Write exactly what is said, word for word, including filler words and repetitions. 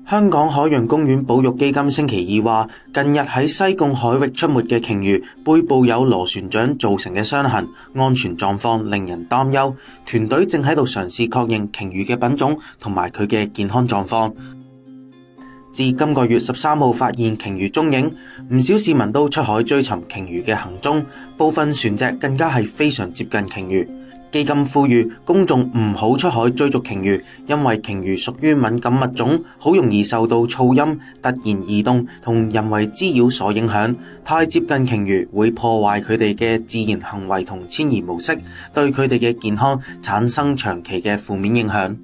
香港海洋公園保育基金星期二話，近日喺西貢海域出沒嘅鯨魚背部有螺旋槳造成嘅傷痕，安全狀況令人擔憂。團隊正喺度嘗試確認鯨魚嘅品種同埋佢嘅健康狀況。自今個月十三號發現鯨魚蹤影，唔少市民都出海追尋鯨魚嘅行蹤，部分船隻更加係非常接近鯨魚。基金呼籲公眾唔好出海追逐鯨魚，因為鯨魚屬於敏感物種，好容易受到噪音、突然移動同人為滋擾所影響。太接近鯨魚會破壞佢哋嘅自然行為同遷移模式，對佢哋嘅健康產生長期嘅負面影響。